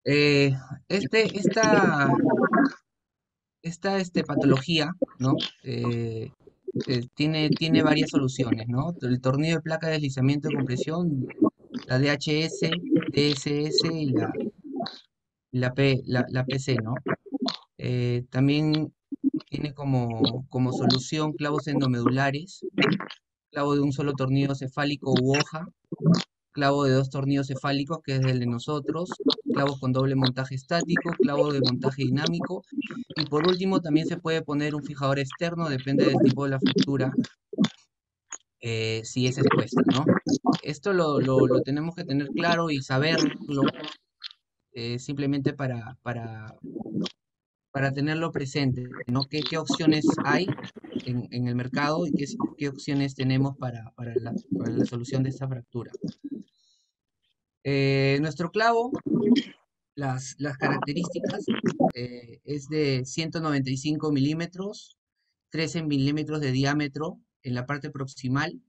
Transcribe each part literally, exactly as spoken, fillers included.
Eh, este, esta, esta este, patología, ¿no? Eh, eh, tiene, tiene varias soluciones, ¿no? El tornillo de placa de deslizamiento de compresión, la D H S, D S S y la, la, P, la, la P C, ¿no? Eh, también tiene como, como solución clavos endomedulares, clavo de un solo tornillo cefálico u hoja, clavo de dos tornillos cefálicos, que es el de nosotros, clavos con doble montaje estático, clavo de montaje dinámico, y por último también se puede poner un fijador externo, depende del tipo de la fractura, eh, si es expuesta, ¿no? Esto lo, lo- lo tenemos que tener claro y saberlo, eh, simplemente para, para, para tenerlo presente, ¿no? ¿Qué, qué opciones hay en, en el mercado y qué, qué opciones tenemos para, para la, para la solución de esta fractura? Eh, nuestro clavo, las, las características, eh, es de ciento noventa y cinco milímetros, trece milímetros de diámetro en la parte proximal.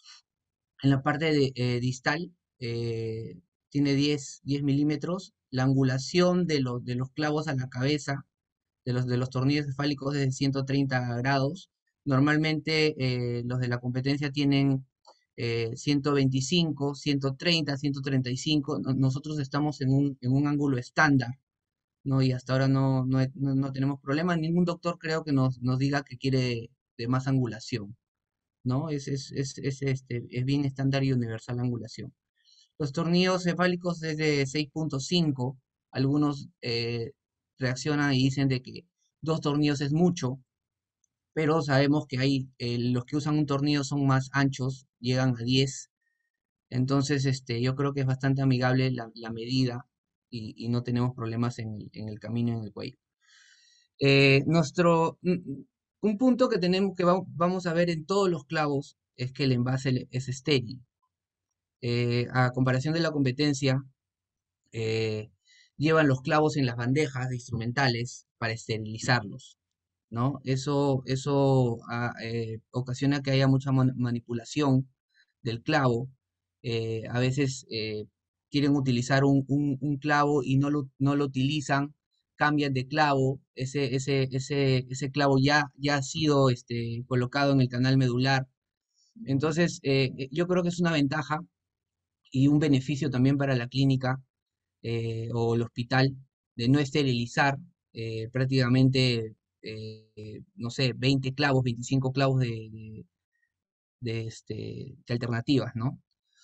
En la parte de, eh, distal, eh, tiene diez diez milímetros. La angulación de, los de los clavos a la cabeza, de los, de los tornillos cefálicos, es de ciento treinta grados. Normalmente, eh, los de la competencia tienen, eh, ciento veinticinco, ciento treinta, ciento treinta y cinco. No- Nosotros estamos en un, en un ángulo estándar, ¿no? Y hasta ahora no, no, he- no- no tenemos problemas. Ningún doctor creo que nos, nos diga que quiere de más angulación, ¿no? Es, es, es, es, este, es bien estándar y universal la angulación. Los tornillos cefálicos es de seis punto cinco. Algunos, eh, reaccionan y dicen de que dos tornillos es mucho, pero sabemos que hay, eh, los que usan un tornillo son más anchos, llegan a diez. Entonces, este, yo creo que es bastante amigable la, la medida, y, y no tenemos problemas en el, en el camino, en el cuello. Eh, nuestro, un un punto que tenemos que va- vamos a ver en todos los clavos es que el envase es estéril. Eh, a comparación de la competencia, eh, llevan los clavos en las bandejas de instrumentales para esterilizarlos, ¿no? Eso, eso ah, eh, ocasiona que haya mucha man- manipulación del clavo. Eh, a veces, eh, quieren utilizar un, un- un clavo y no lo, no lo utilizan, cambian de clavo, ese, ese, ese, ese clavo ya, ya ha sido, este, colocado en el canal medular. Entonces, eh, eh, yo creo que es una ventaja y un beneficio también para la clínica, eh, o el hospital, de no esterilizar, eh, prácticamente, eh, no sé, veinte clavos, veinticinco clavos de, de- de, este, de alternativas, ¿no?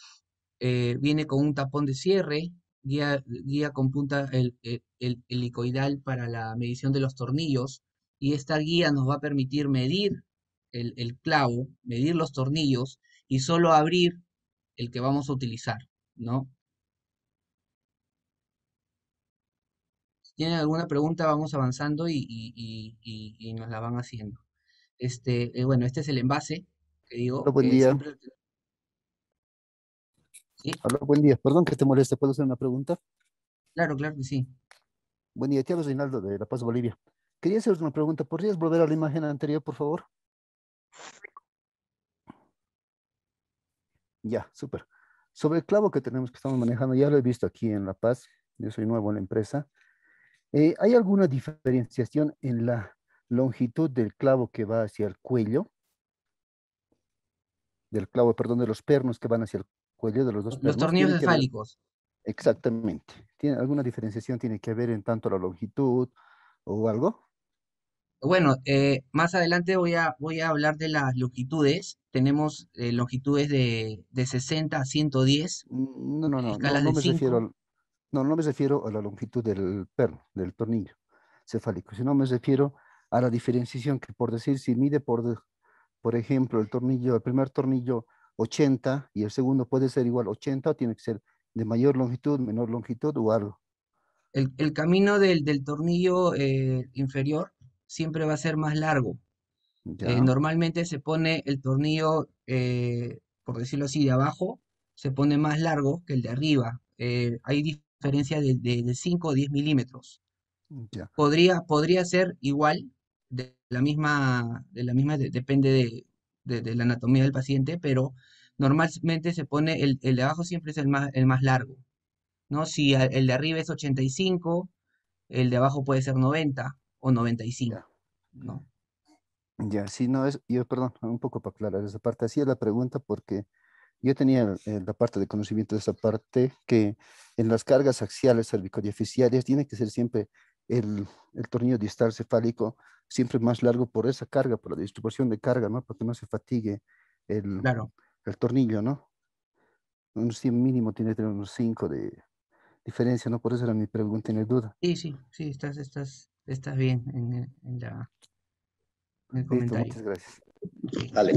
Eh, viene con un tapón de cierre, guía, guía con punta el, el- el- helicoidal para la medición de los tornillos, y esta guía nos va a permitir medir el, el clavo, medir los tornillos y solo abrir el que vamos a utilizar, ¿no? Si tienen alguna pregunta, vamos avanzando y, y- y- y- y nos la van haciendo. Este, eh, bueno, este es el envase que Hola, digo, buen eh, día. siempre, sí, Hola, buen día. Perdón que te moleste. ¿Puedo hacer una pregunta? claro, claro que sí. Buen día, te hablo Reinaldo de La Paz, Bolivia. Quería hacer una pregunta. ¿Podrías volver a la imagen anterior, por favor? Ya, súper. Sobre el clavo que tenemos que estamos manejando, ya lo he visto aquí en La Paz. Yo soy nuevo en la empresa. Eh, ¿hay alguna diferenciación en la longitud del clavo que va hacia el cuello? Del clavo, perdón, de los pernos que van hacia el cuello, de los dos Los pernos. tornillos ¿Tiene que ver cefálicos. exactamente? ¿Tiene alguna diferenciación? ¿Tiene que ver en tanto la longitud o algo? Bueno, eh, más adelante voy a, voy a hablar de las longitudes. Tenemos, eh, longitudes de, de sesenta a ciento diez, Mm, No, no, no, no, escalas no de me refiero cinco. al, no, no me refiero a la longitud del perno, del tornillo cefálico, sino me refiero a la diferenciación que por decir, si mide por, de- por ejemplo, el tornillo, el primer tornillo ochenta y el segundo puede ser igual ochenta o tiene que ser de mayor longitud, menor longitud o algo. El, el camino del, del tornillo, eh, inferior, siempre va a ser más largo. Eh, Ya, normalmente se pone el tornillo, eh, por decirlo así, de abajo, se pone más largo que el de arriba. Eh, hay diferencia de, de, de cinco o diez milímetros. ya. Podría, podría ser igual, de la misma, de la misma, de- depende de, de- de la anatomía del paciente, pero normalmente se pone el, el de abajo, siempre es el más, el más largo. ¿no? Si a- el de arriba es ochenta y cinco, el de abajo puede ser noventa o noventa y Ya, cinco, ¿no? ya, sí, no, es, yo, perdón, un poco para aclarar esa parte. Hacía la pregunta porque yo tenía eh, la parte de conocimiento de esa parte, que en las cargas axiales cervicodiafisiales tiene que ser siempre el, el tornillo distal cefálico siempre más largo por esa carga, por la distribución de carga, ¿no? Para que no se fatigue el, Claro, el tornillo, ¿no? Un sí mínimo tiene que tener unos cinco de diferencia, ¿no? Por eso era mi pregunta y mi duda. sí, sí, sí, estás, estás, estás bien en, el- en la, en el Listo, comentario. muchas gracias. Sí. Dale.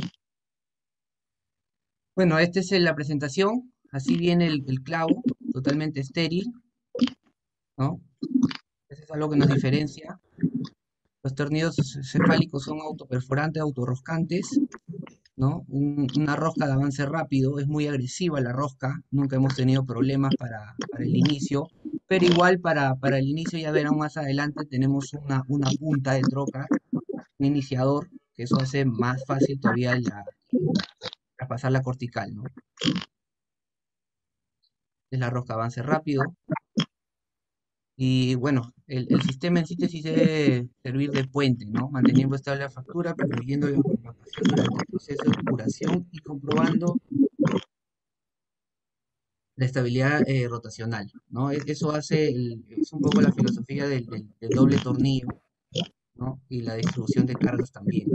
Bueno, esta es la presentación. Así viene el, el clavo, totalmente estéril, ¿no? Eso es algo que nos diferencia. Los tornillos ce- cefálicos son autoperforantes, autorroscantes, ¿no? Un- una rosca de avance rápido, es muy agresiva la rosca, nunca hemos tenido problemas para, para el inicio, pero igual para, para el inicio, ya verán más adelante, tenemos una, una punta de troca, un iniciador, que eso hace más fácil todavía la, traspasar la cortical, ¿no? Es la rosca avance rápido. Y bueno, el, el sistema en síntesis debe servir de puente, ¿no? Manteniendo estable la factura, protegiendo la colocación durante el proceso de curación y comprobando la estabilidad eh, rotacional, ¿no? E- Eso hace, el- es un poco la filosofía del, del- del doble tornillo, ¿no? Y la distribución de cargas también,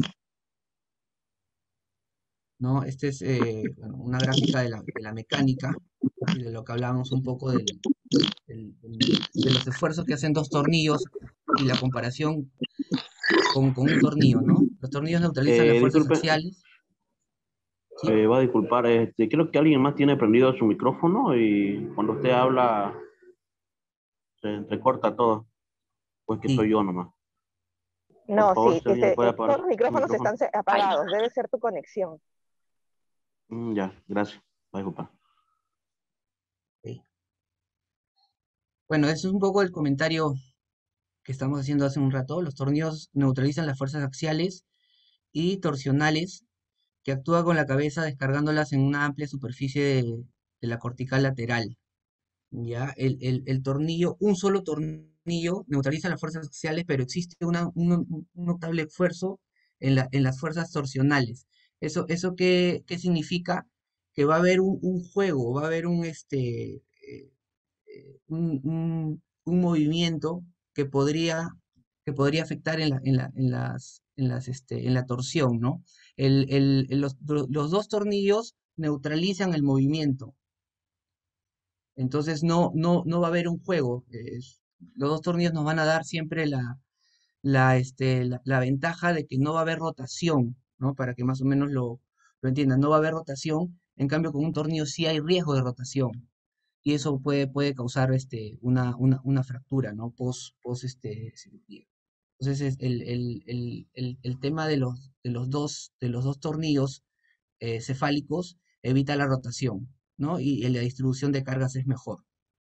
¿no? Esta es eh, bueno, una gráfica de la, de la mecánica y de lo que hablábamos un poco del, del- del- de los esfuerzos que hacen dos tornillos y la comparación con, con un tornillo, ¿no? Los tornillos neutralizan las Eh, fuerzas disculpe, axiales, ¿sí? eh, va a disculpar, este, creo que alguien más tiene prendido su micrófono y cuando usted habla se entrecorta todo, pues que soy Sí. yo nomás. Por No, favor, sí, si alguien este, puede eh, apagar todos los su micrófonos micrófono. están se- apagados, debe ser tu conexión. Mm, ya, gracias. Va a disculpar. Ok. Bueno, eso es un poco el comentario que estamos haciendo hace un rato. Los tornillos neutralizan las fuerzas axiales y torsionales que actúan con la cabeza descargándolas en una amplia superficie de, de la cortical lateral. ¿Ya? El, el- el tornillo, un solo tornillo neutraliza las fuerzas axiales, pero existe una- un, un- un notable esfuerzo en, la- en las fuerzas torsionales. ¿Eso, eso qué, qué significa? Que va a haber un, un juego, va a haber un, este, eh, eh, un, un- un movimiento que podría, que podría afectar en la, en la, en las, en las, este, en la torsión, ¿no? El, el- el- los, los dos tornillos neutralizan el movimiento. Entonces no, no, no va a haber un juego. Es- los dos tornillos nos van a dar siempre la, la, este, la, la ventaja de que no va a haber rotación, ¿no? Para que más o menos lo, lo entiendan. No va a haber rotación. En cambio, con un tornillo sí hay riesgo de rotación. Y eso puede, puede causar este, una, una, una fractura, ¿no? Post, post este, cirugía. Entonces, es el, el, el, el, el tema de los, de los dos, de los dos tornillos eh, cefálicos evita la rotación, ¿no? Y, y la distribución de cargas es mejor.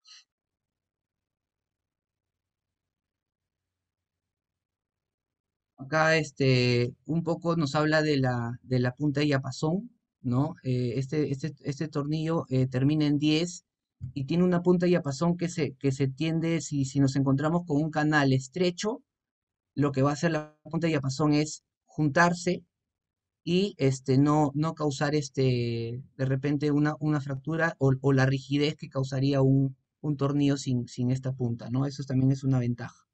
Acá este, un poco nos habla de la, de la punta de diapasón, ¿no? Eh, este, este, este tornillo eh, termina en diez y tiene una punta de diapasón que se, que se tiende, si, si nos encontramos con un canal estrecho, lo que va a hacer la punta de diapasón es juntarse y este, no, no causar este, de repente una, una fractura o, o la rigidez que causaría un, un tornillo sin, sin esta punta, ¿no? Eso también es una ventaja.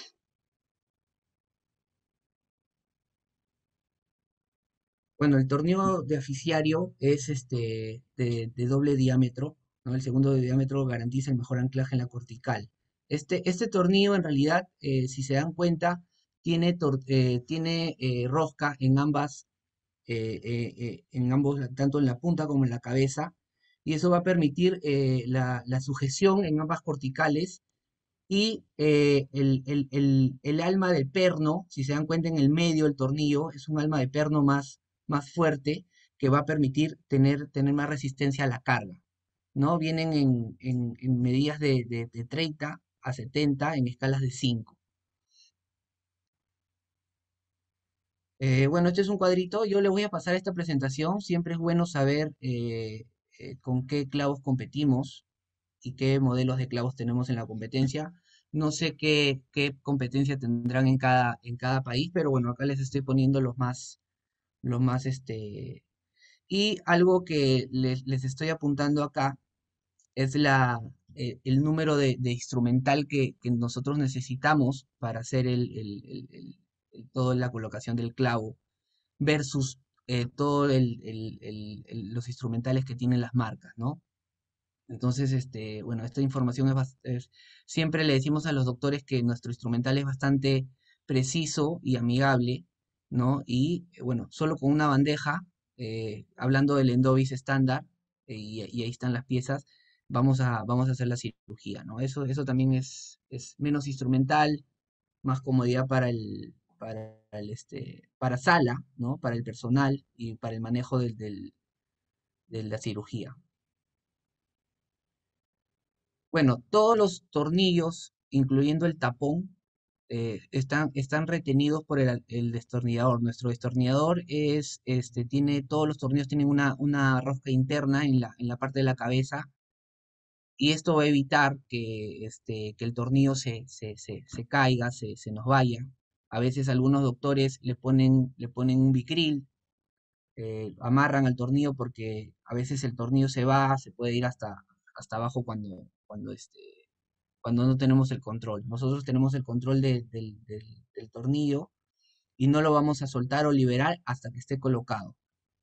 Bueno, el tornillo de aficiario es este de, de doble diámetro, ¿no? El segundo de diámetro garantiza el mejor anclaje en la cortical. Este, este tornillo en realidad, eh, si se dan cuenta, tiene, tor- eh, tiene eh, rosca en ambas, eh, eh, eh, en ambos, tanto en la punta como en la cabeza, y eso va a permitir eh, la, la sujeción en ambas corticales y eh, el, el- el- el alma del perno, si se dan cuenta en el medio del tornillo, es un alma de perno más, más fuerte que va a permitir tener, tener más resistencia a la carga, ¿no? Vienen en, en- en medidas de, de, de treinta a setenta en escalas de cinco. Eh, bueno, este es un cuadrito, yo le voy a pasar esta presentación, siempre es bueno saber eh, eh, con qué clavos competimos y qué modelos de clavos tenemos en la competencia. No sé qué, qué competencia tendrán en cada, en cada país, pero bueno, acá les estoy poniendo los más, los más, este... Y algo que les, les estoy apuntando acá es la, eh, el número de, de instrumental que, que nosotros necesitamos para hacer el, el, el, el- el- toda la colocación del clavo versus eh, todos los instrumentales que tienen las marcas, ¿no? Entonces, este, bueno, esta información es, bas- es- siempre le decimos a los doctores que nuestro instrumental es bastante preciso y amigable, ¿no? Y eh, bueno, solo con una bandeja, eh, hablando del Endovis estándar, eh, y, y ahí están las piezas, vamos a, vamos a hacer la cirugía, ¿no? Eso, eso también es, es menos instrumental, más comodidad para el, para el, este, para sala, ¿no? Para el personal y para el manejo del, del- de la cirugía. Bueno, todos los tornillos, incluyendo el tapón, eh, están, están retenidos por el, el destornillador. Nuestro destornillador es, este, tiene, todos los tornillos tienen una, una rosca interna en la, en la parte de la cabeza, y esto va a evitar que, este, que el tornillo se, se, se, se caiga, se, se nos vaya. A veces algunos doctores le ponen, le ponen un bicril, eh, amarran al tornillo porque a veces el tornillo se va, se puede ir hasta, hasta abajo cuando, cuando este, cuando no tenemos el control. Nosotros tenemos el control de- del, del- del tornillo y no lo vamos a soltar o liberar hasta que esté colocado,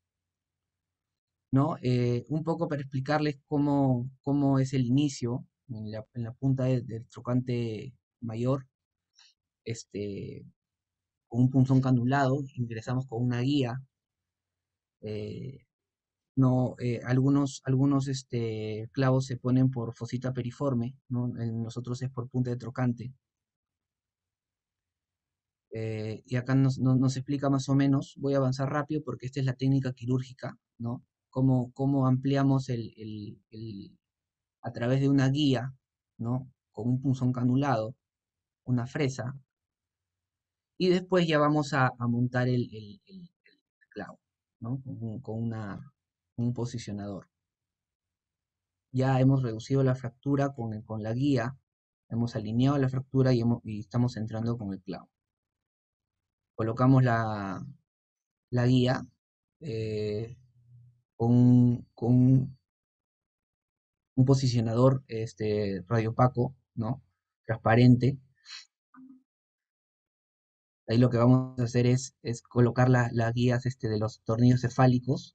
¿no? Eh, un poco para explicarles cómo, cómo es el inicio en la, en la punta de- del trocante mayor, este, con un punzón canulado, ingresamos con una guía. eh, no, eh, algunos, algunos este, clavos se ponen por fosita periforme, ¿no? En nosotros es por punta de trocante. Eh, y acá nos, nos- nos explica más o menos, voy a avanzar rápido porque esta es la técnica quirúrgica, ¿no? Cómo, cómo ampliamos el, el- el- a través de una guía, ¿no? Con un punzón canulado, una fresa, y después ya vamos a, a montar el, el- el- el clavo, ¿no? Con, un- con una, un posicionador. Ya hemos reducido la fractura con, el- con la guía, hemos alineado la fractura y, hemos- y estamos entrando con el clavo. Colocamos la, la guía, eh, con, un- con un un posicionador este, radiopaco, ¿no? Transparente. Ahí lo que vamos a hacer es, es colocar la- las guías este, de los tornillos cefálicos.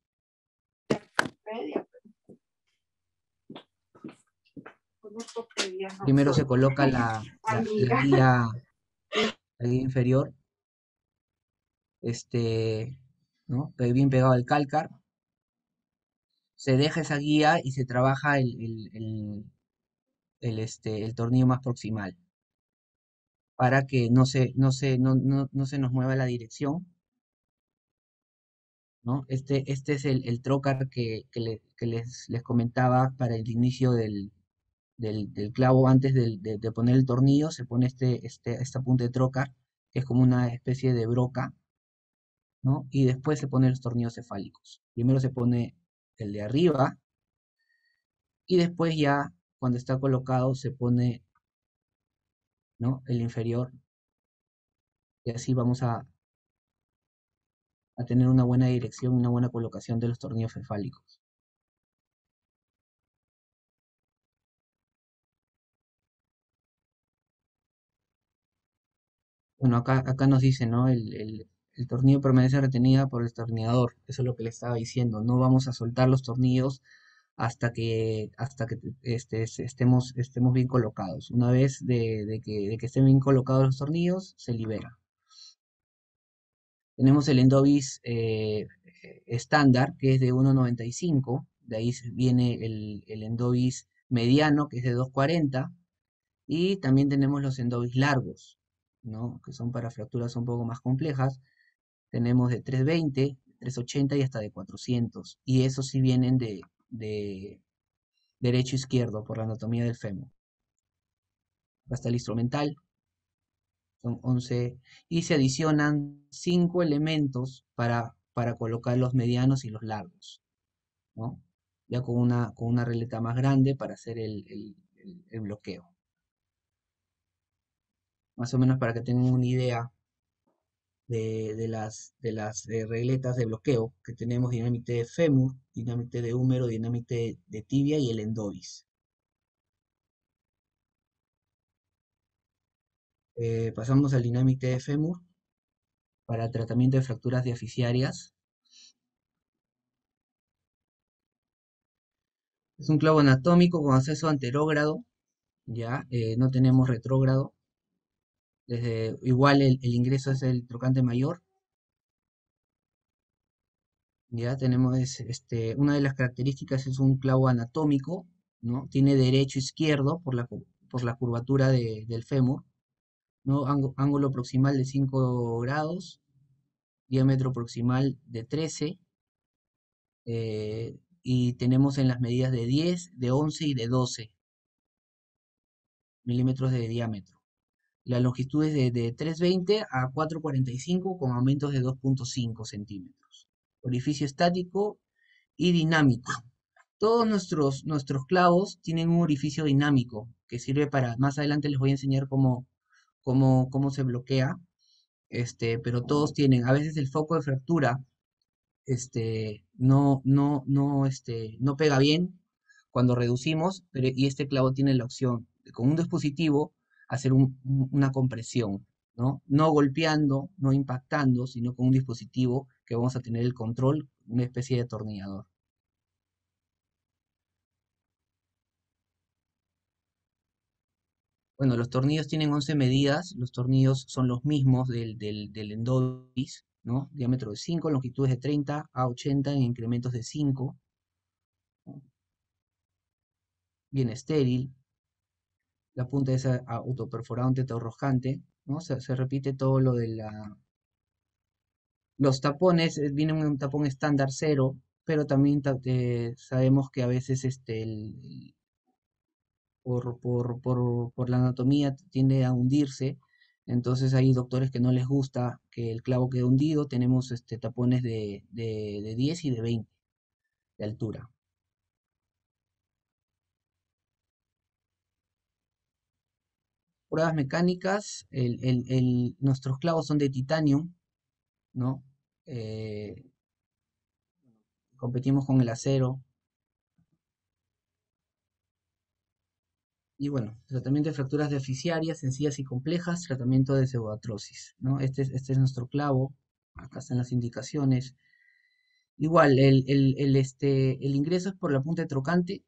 Primero se coloca la, la- la guía, la guía inferior, este, ¿no? Bien pegado al cálcar. Se deja esa guía y se trabaja el, el- el- el, este, el tornillo más proximal para que no se, no se, no, no, no se nos mueva la dirección, ¿no? Este, este es el, el trocar que, que le- que les, les comentaba para el inicio del, del, del clavo. Antes del- de, de poner el tornillo, se pone este, este, esta punta de trocar, que es como una especie de broca, ¿no? Y después se ponen los tornillos cefálicos. Primero se pone el de arriba, y después ya, cuando está colocado, se pone, ¿no? El inferior, y así vamos a, a tener una buena dirección, una buena colocación de los tornillos cefálicos. Bueno, acá, acá nos dice, ¿no? El, el, el tornillo permanece retenida por el destornillador. Eso es lo que le estaba diciendo. No vamos a soltar los tornillos hasta que, hasta que este, es- estemos, estemos bien colocados. Una vez de, de que, de que estén bien colocados los tornillos, se libera. Tenemos el Endovis eh, eh, estándar, que es de uno noventa y cinco. De ahí se- viene el, el Endovis mediano, que es de dos cuarenta. Y también tenemos los Endovis largos, ¿no? Que son para fracturas un poco más complejas. Tenemos de trescientos veinte, trescientos ochenta y hasta de cuatrocientos. Y esos sí vienen de, de derecho e izquierdo por la anatomía del fémur. Hasta el instrumental son once. Y se adicionan cinco elementos para, para colocar los medianos y los largos, ¿no? ya con una, con una regleta más grande para hacer el, el- el- el bloqueo. Más o menos para que tengan una idea de, de las, de las eh, regletas de bloqueo que tenemos: dinamite de fémur, dinamite de húmero, dinamite de tibia y el endovis. Eh, pasamos al dinamite de fémur para tratamiento de fracturas diaficiarias. Es un clavo anatómico con acceso anterógrado, ya, eh, no tenemos retrógrado. Desde, igual el, el ingreso es el trocante mayor. Ya tenemos es, este, una de las características es un clavo anatómico, ¿no? Tiene derecho izquierdo por la, cu- por la curvatura de- del fémur, ¿no? Ángu- ángulo proximal de cinco grados, diámetro proximal de trece, eh, y tenemos en las medidas de diez, de once y de doce milímetros de diámetro. La longitud es de, de trescientos veinte a cuatrocientos cuarenta y cinco con aumentos de dos punto cinco centímetros. Orificio estático y dinámico. Todos nuestros, nuestros clavos tienen un orificio dinámico que sirve para, más adelante les voy a enseñar cómo, cómo, cómo se bloquea, este, pero todos tienen, a veces el foco de fractura, este, no, no, no, este, no pega bien cuando reducimos, pero, y este clavo tiene la opción de con un dispositivo hacer un- un- una compresión, ¿no? No golpeando, no impactando, sino con un dispositivo que vamos a tener el control, una especie de atornillador. Bueno, los tornillos tienen once medidas, los tornillos son los mismos del, del, del endovis, ¿no? Diámetro de cinco, longitudes de treinta a ochenta en incrementos de cinco, ¿no? Bien estéril, la punta es a- autoperforante, tetorrojante, ¿no? Se, se repite todo lo de la... Los tapones, eh, viene un tapón estándar cero, pero también ta- eh, sabemos que a veces este, el, por, por, por, por la anatomía tiende a hundirse. Entonces hay doctores que no les gusta que el clavo quede hundido. Tenemos este, tapones de, de, de diez y de veinte de altura. Pruebas mecánicas, el, el- el- nuestros clavos son de titanio, ¿no? Eh, competimos con el acero. Y bueno, tratamiento de fracturas deficiarias, sencillas y complejas, tratamiento de pseudoartrosis, ¿no? Este es, este es nuestro clavo. Acá están las indicaciones. Igual, el, el, el, este, el ingreso es por la punta de trocante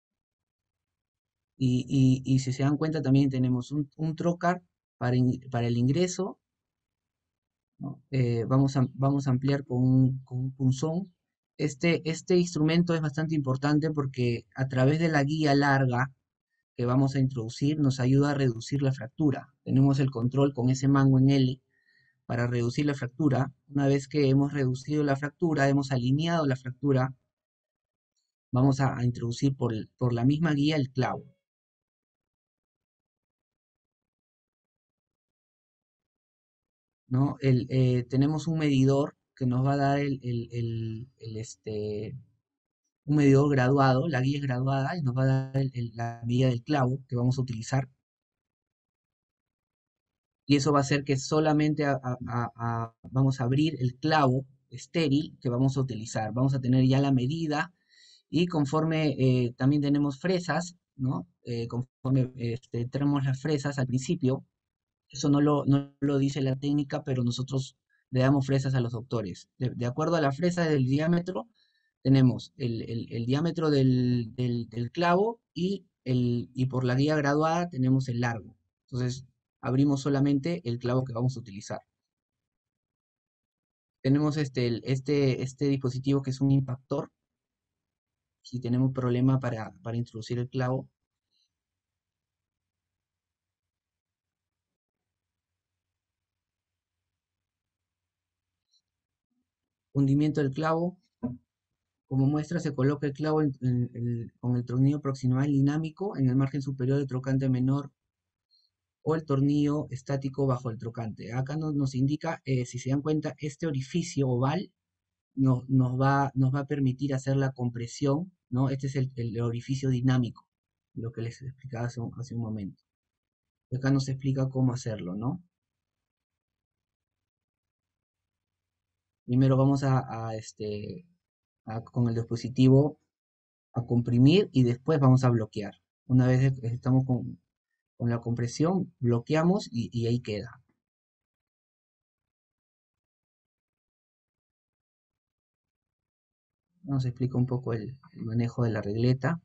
y, y- y si se dan cuenta también tenemos un, un trocar para, in- para el ingreso, ¿no? Eh, vamos a, vamos a ampliar con un, con un punzón. Este, este instrumento es bastante importante porque a través de la guía larga que vamos a introducir nos ayuda a reducir la fractura. Tenemos el control con ese mango en L para reducir la fractura. Una vez que hemos reducido la fractura, hemos alineado la fractura, vamos a, a introducir por, el- por la misma guía el clavo, ¿no? El, eh, tenemos un medidor que nos va a dar el, el- el- el, este, un medidor graduado, la guía es graduada y nos va a dar el- el- la medida del clavo que vamos a utilizar. Y eso va a hacer que solamente a- a- a- a- vamos a abrir el clavo estéril que vamos a utilizar. Vamos a tener ya la medida y conforme eh, también tenemos fresas, ¿no? Eh, conforme este, tenemos las fresas al principio, eso no lo, no lo dice la técnica, pero nosotros le damos fresas a los doctores. De, de acuerdo a la fresa del diámetro, tenemos el, el- el diámetro del, del- del clavo y, el, y por la guía graduada tenemos el largo. Entonces, abrimos solamente el clavo que vamos a utilizar. Tenemos este, el- este, este dispositivo que es un impactor. Si tenemos problema para, para introducir el clavo, hundimiento del clavo. Como muestra, se coloca el clavo en- en el- con el tornillo proximal dinámico en el margen superior del trocante menor o el tornillo estático bajo el trocante. Acá nos, nos indica, eh, si se dan cuenta, este orificio oval nos, nos va, nos va a permitir hacer la compresión, ¿no? Este es el, el orificio dinámico, lo que les explicaba hace un, hace un momento. Acá nos explica cómo hacerlo, ¿no? Primero vamos a, a, este, a- con el dispositivo a comprimir y después vamos a bloquear. Una vez que estamos con, con la compresión, bloqueamos y, y ahí queda. Nos explica un poco el, el manejo de la regleta.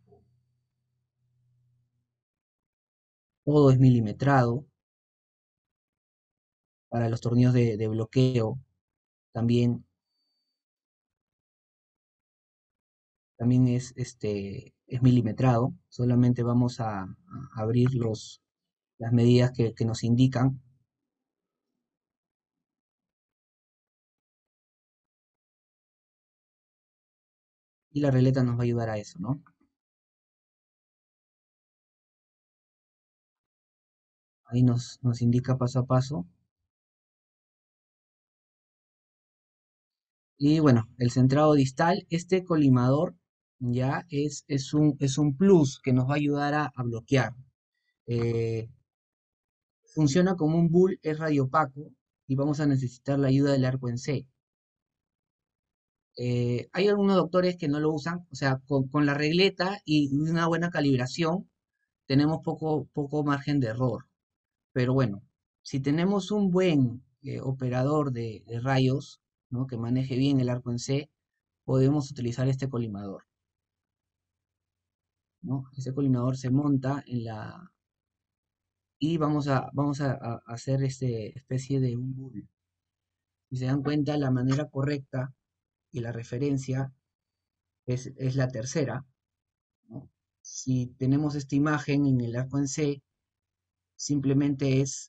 Todo es milimetrado. Para los tornillos de, de bloqueo también, también es, este, es milimetrado. Solamente vamos a, a abrir los, las medidas que, que nos indican. Y la regleta nos va a ayudar a eso, ¿no? Ahí nos, nos indica paso a paso. Y bueno, el centrado distal, este colimador ya es, es, un, es un plus que nos va a ayudar a, a bloquear. Eh, funciona como un bull, es radiopaco y vamos a necesitar la ayuda del arco en C. Eh, hay algunos doctores que no lo usan, o sea, con, con la regleta y una buena calibración tenemos poco, poco margen de error. Pero bueno, si tenemos un buen eh, operador de, de rayos, ¿no? Que maneje bien el arco en C, podemos utilizar este colimador, ¿no? Este colimador se monta en la... y vamos a, vamos a, a hacer este especie de un bull. Si se dan cuenta, la manera correcta y la referencia es, es la tercera, ¿no? Si tenemos esta imagen en el arco en C, simplemente es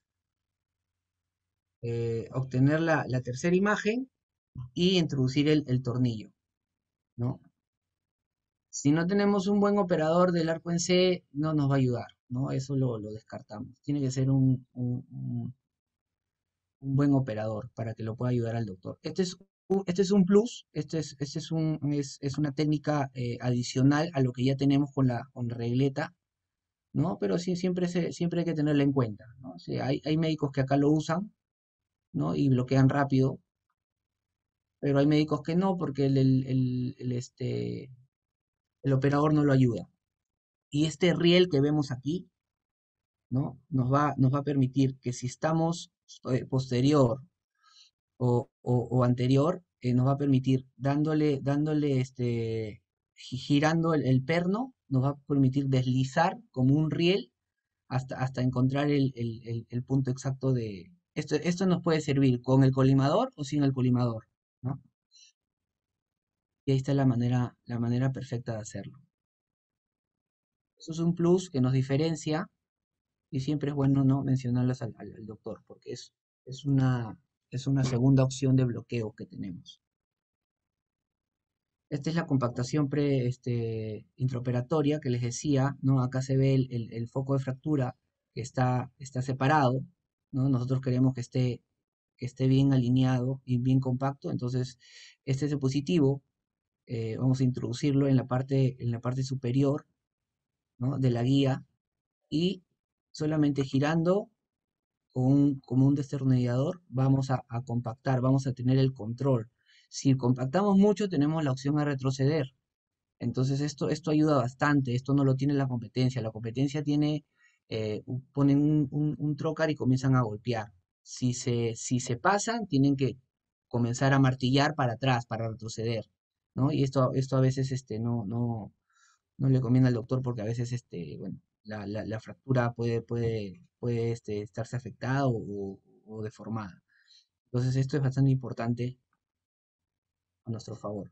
eh, obtener la, la tercera imagen y introducir el, el tornillo, ¿no? Si no tenemos un buen operador del arco en C, no nos va a ayudar, ¿no? Eso lo, lo descartamos. Tiene que ser un, un, un- un buen operador para que lo pueda ayudar al doctor. Este es un, este es un plus, este es, este es, un, es, es una técnica eh, adicional a lo que ya tenemos con la, con la regleta, ¿no? Pero sí, siempre, se, siempre hay que tenerla en cuenta, ¿no? O sea, hay, hay médicos que acá lo usan, ¿no? Y bloquean rápido, pero hay médicos que no, porque el, el, el- el, este, el operador no lo ayuda. Y este riel que vemos aquí, ¿no? Nos va, nos va a permitir que si estamos eh, posterior o, o- o anterior, eh, nos va a permitir dándole, dándole este, gi- girando el, el perno, nos va a permitir deslizar como un riel hasta, hasta encontrar el, el- el- el punto exacto de... Esto, esto nos puede servir con el colimador o sin el colimador, ¿no? Y ahí está la manera, la manera perfecta de hacerlo. Eso es un plus que nos diferencia y siempre es bueno no mencionarlas al, al- al doctor porque es, es una, es una segunda opción de bloqueo que tenemos. Esta es la compactación pre, este, intraoperatoria que les decía, ¿no? Acá se ve el, el- el foco de fractura que está, está separado, ¿no? Nosotros queremos que esté, que esté bien alineado y bien compacto, entonces este dispositivo eh, vamos a introducirlo en la parte, en la parte superior, ¿no? De la guía y solamente girando con un, como un destornillador vamos a, a compactar, vamos a tener el control. Si compactamos mucho tenemos la opción a retroceder. Entonces esto, esto ayuda bastante, esto no lo tiene la competencia. La competencia tiene, eh, u- ponen un, un, un trocar y comienzan a golpear. Si se, si se pasan, tienen que comenzar a martillar para atrás, para retroceder, ¿no? Y esto, esto a veces este, no, no, no le conviene al doctor porque a veces este, bueno, la, la- la fractura puede, puede, puede este, estarse afectada o, o deformada. Entonces esto es bastante importante a nuestro favor.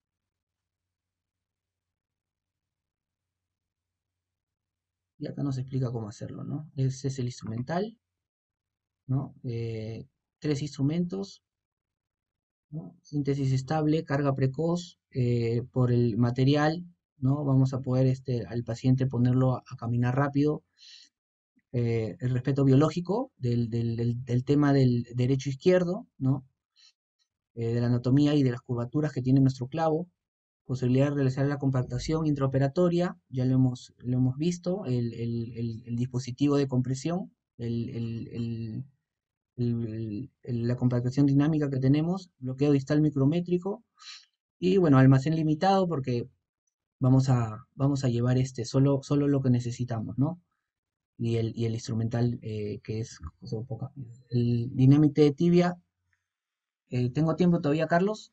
Y acá nos explica cómo hacerlo, ¿no? Ese es el instrumental, ¿no? Eh, tres instrumentos, ¿no? Síntesis estable, carga precoz, eh, por el material, ¿no? Vamos a poder este, al paciente ponerlo a, a caminar rápido. Eh, el respeto biológico del, del- del- del tema del derecho-izquierdo, ¿no? Eh, de la anatomía y de las curvaturas que tiene nuestro clavo. posibilidad de realizar la compactación intraoperatoria, ya lo hemos, lo hemos visto, el, el- el- el dispositivo de compresión, el, el- el- el- el- la compactación dinámica que tenemos, bloqueo distal micrométrico, y bueno, almacén limitado porque vamos a, vamos a llevar este, solo, solo lo que necesitamos, ¿no? Y el, y el instrumental eh, que es o sea, poca- el Dynamic de tibia. Eh, ¿tengo tiempo todavía, Carlos?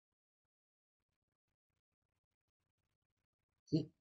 Sí,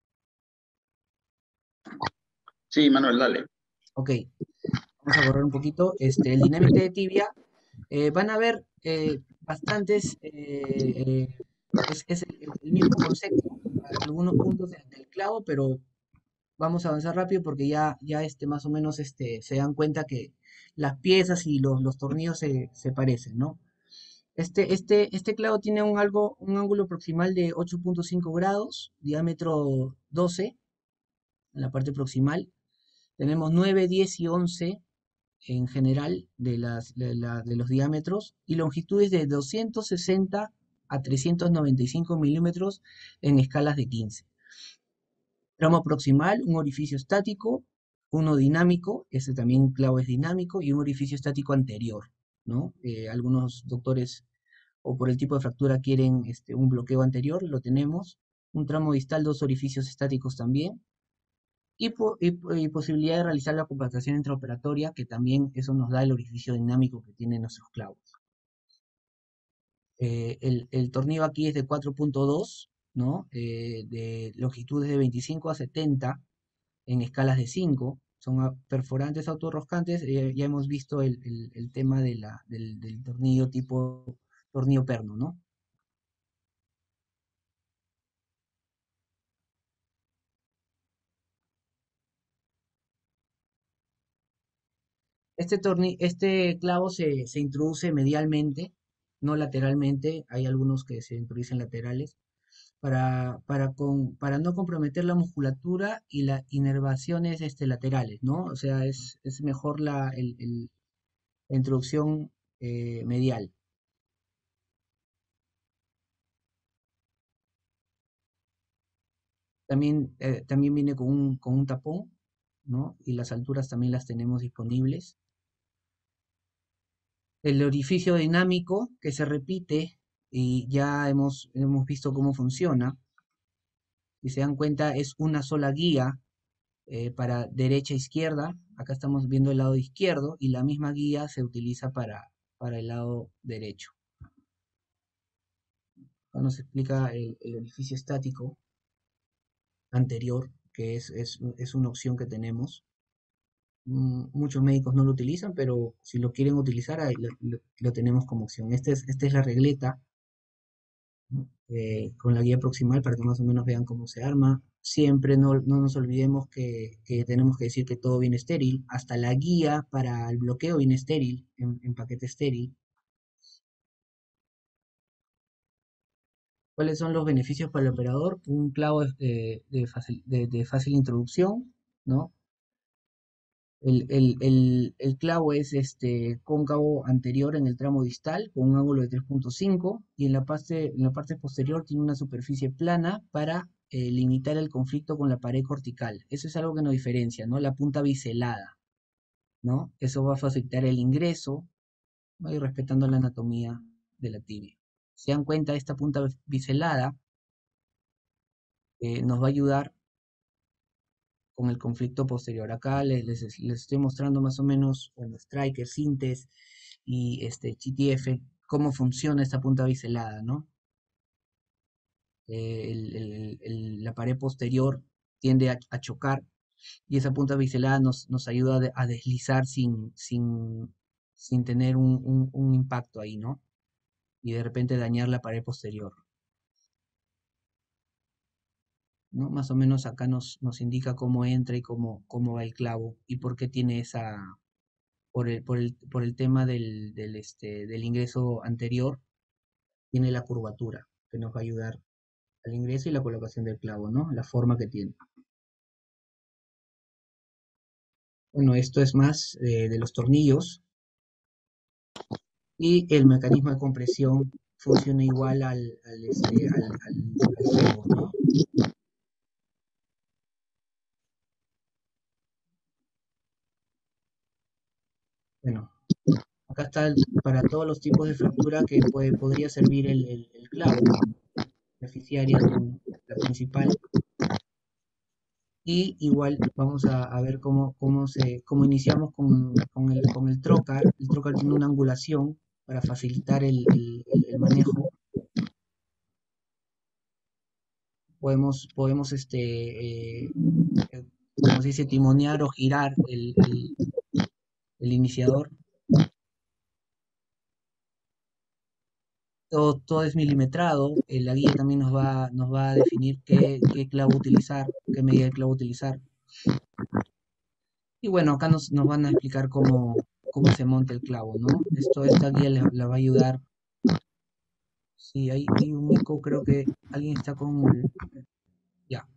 Sí, Manuel, dale. ok. Vamos a correr un poquito. Este, el Dynamic de tibia, eh, van a ver eh, bastantes, eh, eh, es, es el, el mismo concepto, a- algunos puntos del, del clavo, pero vamos a avanzar rápido porque ya, ya este, más o menos este, se dan cuenta que las piezas y los, los tornillos se, se parecen, ¿no? Este, este, este clavo tiene un, algo, un ángulo proximal de ocho punto cinco grados, diámetro doce en la parte proximal. Tenemos nueve, diez y once en general de, las, de, la- de los diámetros y longitudes de doscientos sesenta a trescientos noventa y cinco milímetros en escalas de quince. Tramo proximal, un orificio estático, uno dinámico, ese también clavo es dinámico, y un orificio estático anterior, ¿no? Eh, algunos doctores o por el tipo de fractura quieren este, un bloqueo anterior, lo tenemos. Un tramo distal, dos orificios estáticos también. Y, po- y po- y posibilidad de realizar la compactación intraoperatoria, que también eso nos da el orificio dinámico que tienen nuestros clavos. Eh, el, el tornillo aquí es de cuatro punto dos, ¿no? Eh, de longitudes de veinticinco a setenta en escalas de cinco. Son a- perforantes autorroscantes. Eh, ya hemos visto el, el- el tema de la, del, del tornillo tipo tornillo perno, ¿no? Este, torni- este clavo se, se introduce medialmente, no lateralmente. Hay algunos que se introducen laterales para, para, con, para no comprometer la musculatura y las inervaciones este, laterales, ¿no? O sea, es, es mejor la, el- el- la introducción eh, medial. También, eh, también viene con un, con un tapón, ¿no? Y las alturas también las tenemos disponibles. El orificio dinámico que se repite y ya hemos, hemos visto cómo funciona. Si se dan cuenta, es una sola guía eh, para derecha e izquierda. Acá estamos viendo el lado izquierdo y la misma guía se utiliza para, para el lado derecho. Acá nos explica el, el orificio estático anterior, que es, es, es una opción que tenemos. Mm, Muchos médicos no lo utilizan, pero si lo quieren utilizar, ahí lo, lo- lo tenemos como opción. Este es, esta es la regleta, ¿no? Eh, con la guía proximal para que más o menos vean cómo se arma. Siempre no, no nos olvidemos que, que tenemos que decir que todo viene estéril. Hasta la guía para el bloqueo viene estéril, en, en paquete estéril. ¿Cuáles son los beneficios para el operador? Un clavo eh, de, fácil, de, de fácil introducción, ¿no? El, el- el- el clavo es este cóncavo anterior en el tramo distal con un ángulo de tres punto cinco y en la parte, en la parte posterior tiene una superficie plana para eh, limitar el conflicto con la pared cortical. Eso es algo que nos diferencia, ¿no? La punta biselada, ¿no? Eso va a facilitar el ingreso, ¿no? Y respetando la anatomía de la tibia. Se dan cuenta, esta punta biselada eh, nos va a ayudar con el conflicto posterior. Acá les, les- les estoy mostrando más o menos, bueno, Striker, Sintes y este G T F, cómo funciona esta punta biselada, ¿no? Eh, el- el- el- la pared posterior tiende a, a chocar y esa punta biselada nos, nos ayuda a, de- a deslizar sin, sin, sin tener un, un- un impacto ahí, ¿no? Y de repente dañar la pared posterior, ¿no? Más o menos acá nos, nos indica cómo entra y cómo, cómo va el clavo y por qué tiene esa, por el, por el, por el tema del, del, este, del ingreso anterior, tiene la curvatura que nos va a ayudar al ingreso y la colocación del clavo, ¿no? La forma que tiene. Bueno, esto es más eh, de los tornillos y el mecanismo de compresión funcione igual al, al, este, al, al, al fémur, ¿no? Bueno, acá está el- para todos los tipos de fractura que puede, podría servir el, el, el clavo, la fisiaria con la principal. Y igual vamos a, a ver cómo, cómo, se, cómo iniciamos con, con, el, con el trocar. El trocar tiene una angulación para facilitar el, el, el- el manejo. Podemos, podemos este, eh, eh, como se dice, timonear o girar el, el, el iniciador. Todo, todo es milimetrado. eh, la guía también nos va, nos va a definir qué, qué clavo utilizar, qué medida de clavo utilizar. Y bueno, acá nos, nos van a explicar cómo, cómo se monta el clavo, ¿no? Esto, esta guía le, la va a ayudar. Sí, hay, hay un eco, creo que alguien está con el... Ya,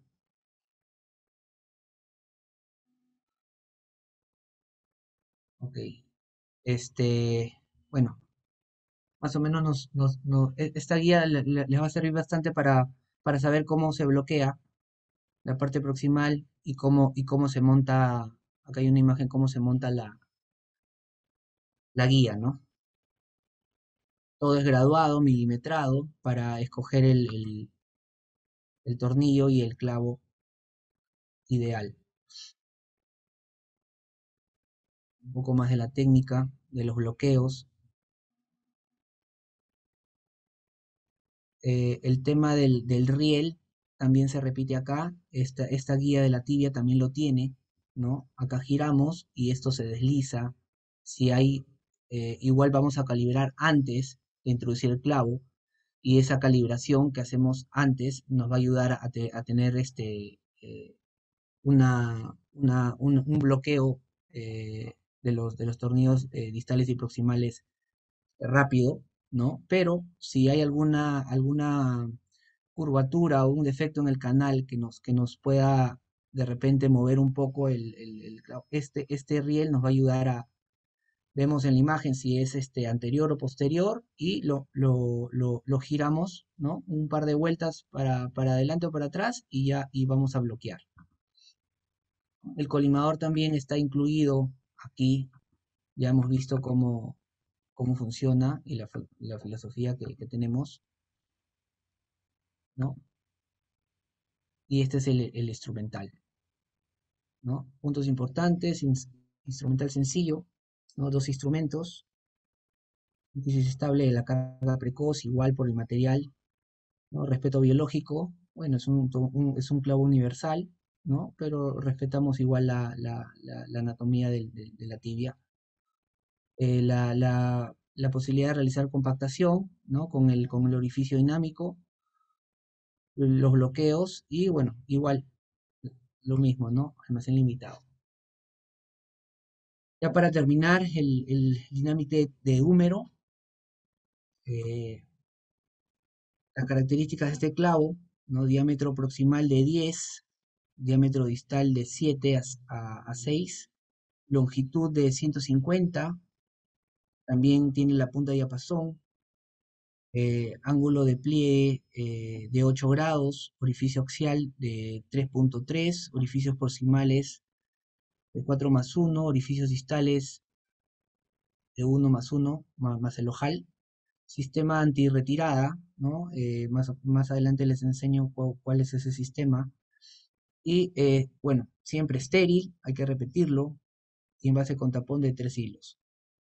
ok. Este, bueno, más o menos nos, nos, nos- e- esta guía le- le- les va a servir bastante para, para saber cómo se bloquea la parte proximal y cómo, y cómo se monta, acá hay una imagen, cómo se monta la, la guía, ¿no? Todo es graduado, milimetrado, para escoger el, el, el tornillo y el clavo ideal. Un poco más de la técnica, de los bloqueos. Eh, el tema del, del riel también se repite acá. Esta, esta guía de la tibia también lo tiene, ¿no? Acá giramos y esto se desliza. Si hay, eh, igual vamos a calibrar antes de introducir el clavo y esa calibración que hacemos antes nos va a ayudar a, te- a tener este, eh, una, una- un, un bloqueo eh, de los, de los tornillos eh, distales y proximales rápido, ¿no? Pero si hay alguna, alguna curvatura o un defecto en el canal que nos, que nos pueda de repente mover un poco el, el- el clavo, este, este riel nos va a ayudar a, vemos en la imagen si es este anterior o posterior y lo, lo, lo, lo giramos, ¿no? Un par de vueltas para, para adelante o para atrás y ya y vamos a bloquear. El colimador también está incluido aquí, ya hemos visto cómo, cómo funciona y la, la filosofía que, que tenemos, ¿no? Y este es el, el instrumental, ¿no? Puntos importantes, ins- instrumental sencillo, ¿no? Dos instrumentos, síntesis estable de la carga precoz, igual por el material, ¿no? Respeto biológico, bueno, es un, to- un- es un clavo universal, ¿no? Pero respetamos igual la, la- la- la anatomía del- del- de la tibia. Eh, la, la- la posibilidad de realizar compactación, ¿no? Con el, con el orificio dinámico, los bloqueos y, bueno, igual lo mismo, ¿no? Almacén limitado. Ya para terminar, el, el dinámico de, de húmero, eh, las características de este clavo, ¿no? Diámetro proximal de diez, diámetro distal de siete a, a- a seis, longitud de ciento cincuenta, también tiene la punta de diapasón, eh, ángulo de pliegue eh, de ocho grados, orificio axial de tres punto tres, orificios proximales de cuatro más uno, orificios distales de uno más uno, más, más el ojal. Sistema antirretirada, ¿no? Eh, más, más adelante les enseño cu- cuál es ese sistema. Y eh, bueno, siempre estéril, hay que repetirlo, y en base con tapón de tres hilos.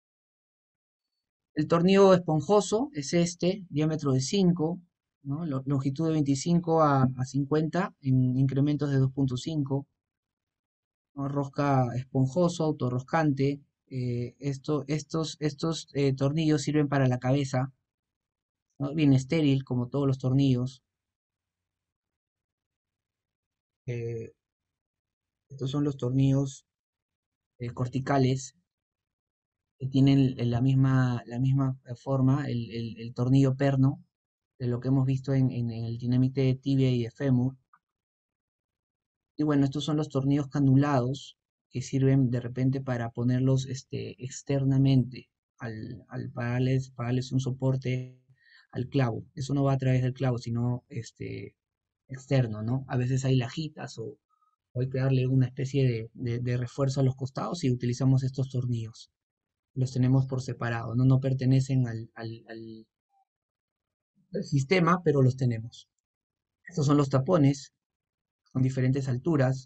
El tornillo esponjoso es este, diámetro de cinco, ¿no? Lo- longitud de veinticinco a, a cincuenta en incrementos de dos punto cinco, ¿no? Rosca esponjoso, autorroscante. Eh, esto, estos estos eh, tornillos sirven para la cabeza, ¿no? Bien estéril, como todos los tornillos. Eh, Estos son los tornillos eh, corticales que tienen la misma, la misma eh, forma, el, el- el tornillo perno, de lo que hemos visto en, en- en el dinámico de tibia y de fémur. Y bueno, estos son los tornillos canulados que sirven de repente para ponerlos este, externamente al, al para darles, para darles un soporte al clavo. Eso no va a través del clavo, sino este, externo, ¿no? A veces hay lajitas o, o hay que darle una especie de, de, de refuerzo a los costados y utilizamos estos tornillos. Los tenemos por separado, no, no pertenecen al, al, al, al sistema, pero los tenemos. Estos son los tapones con diferentes alturas.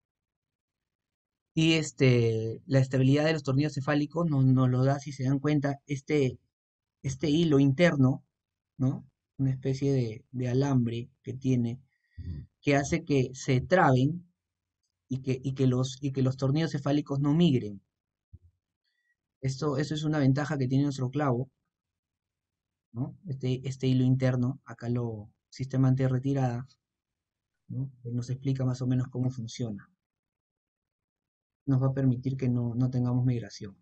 Y este, la estabilidad de los tornillos cefálicos nos no lo da, si se dan cuenta, este, este hilo interno, ¿no? Una especie de, de alambre que tiene, que hace que se traben y que, y que, los, y que los tornillos cefálicos no migren. Esto, eso es una ventaja que tiene nuestro clavo, ¿no? Este, este hilo interno, acá lo sistema antirretirada, ¿no? Que nos explica más o menos cómo funciona. Nos va a permitir que no, no tengamos migración.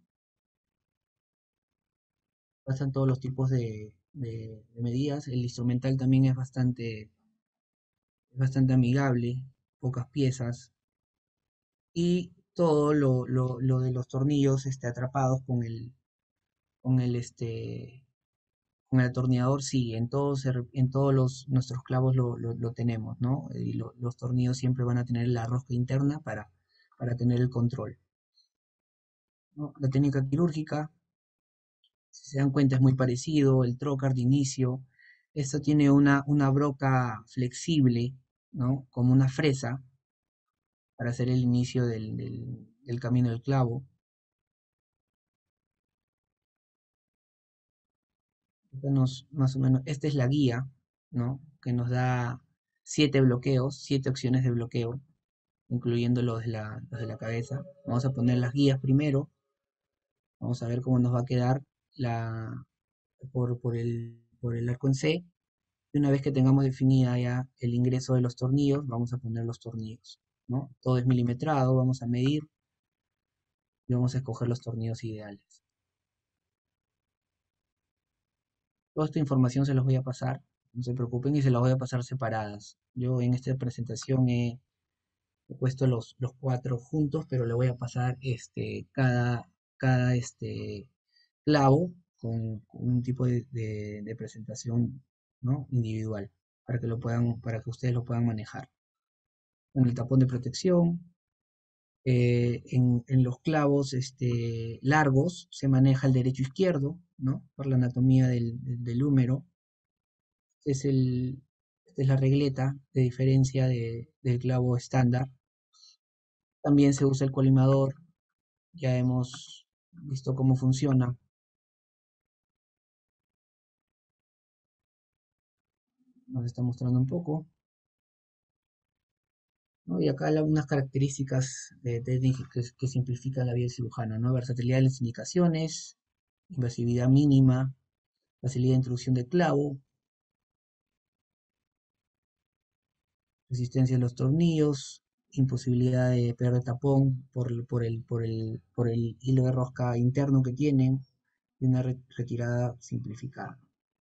Pasan todos los tipos de, de, de medidas. El instrumental también es bastante, es bastante amigable, pocas piezas. Y todo lo, lo, lo de los tornillos este, atrapados con el, con el, este, con el atornillador, sí, en todos, en todos los, nuestros clavos lo, lo, lo tenemos, ¿no? Y lo, los tornillos siempre van a tener la rosca interna para, para tener el control, ¿no? La técnica quirúrgica, si se dan cuenta, es muy parecido, el trocar de inicio. Esto tiene una, una broca flexible, ¿no? Como una fresa, para hacer el inicio del, del, del camino del clavo. Esta nos, más o menos, esta es la guía, ¿no? Que nos da siete bloqueos, siete opciones de bloqueo, incluyendo los de la, los de la cabeza. Vamos a poner las guías primero. Vamos a ver cómo nos va a quedar la, por, por, el, por el arco en C. Y una vez que tengamos definida ya el ingreso de los tornillos, vamos a poner los tornillos, ¿no? Todo es milimetrado, vamos a medir y vamos a escoger los tornillos ideales. Toda esta información se los voy a pasar, no se preocupen, y se las voy a pasar separadas. Yo en esta presentación he, he puesto los, los cuatro juntos, pero le voy a pasar este, cada, cada este, clavo con, con un tipo de, de, de presentación, ¿no? Individual, para que, lo puedan, para que ustedes lo puedan manejar. Con el tapón de protección, eh, en, en los clavos este, largos se maneja el derecho-izquierdo, ¿no? Por la anatomía del, del, del húmero. Este es el, esta es la regleta de diferencia de, del clavo estándar. También se usa el colimador, ya hemos visto cómo funciona. Nos está mostrando un poco, ¿no? Y acá algunas características de técnicas que, que simplifican la vida del cirujano, ¿no? Versatilidad de las indicaciones, invasividad mínima, facilidad de introducción del clavo, resistencia a los tornillos, imposibilidad de perder tapón por, por, el, por, el, por el hilo de rosca interno que tienen, y una retirada simplificada.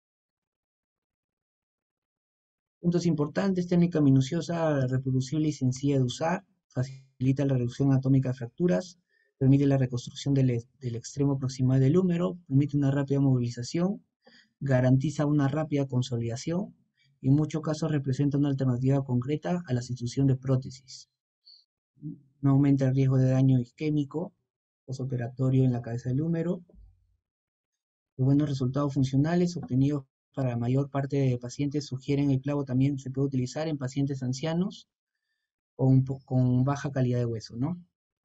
Puntos importantes: técnica minuciosa, reproducible y sencilla de usar, facilita la reducción atómica de fracturas, permite la reconstrucción del, del extremo proximal del húmero, permite una rápida movilización, garantiza una rápida consolidación y en muchos casos representa una alternativa concreta a la sustitución de prótesis. No aumenta el riesgo de daño isquémico postoperatorio en la cabeza del húmero. Los buenos resultados funcionales obtenidos para la mayor parte de pacientes sugieren el clavo también se puede utilizar en pacientes ancianos con, con baja calidad de hueso, ¿no?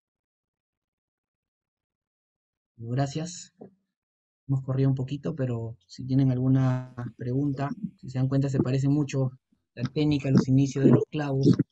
Gracias. Hemos corrido un poquito, pero si tienen alguna pregunta, si se dan cuenta se parece mucho la técnica, los inicios de los clavos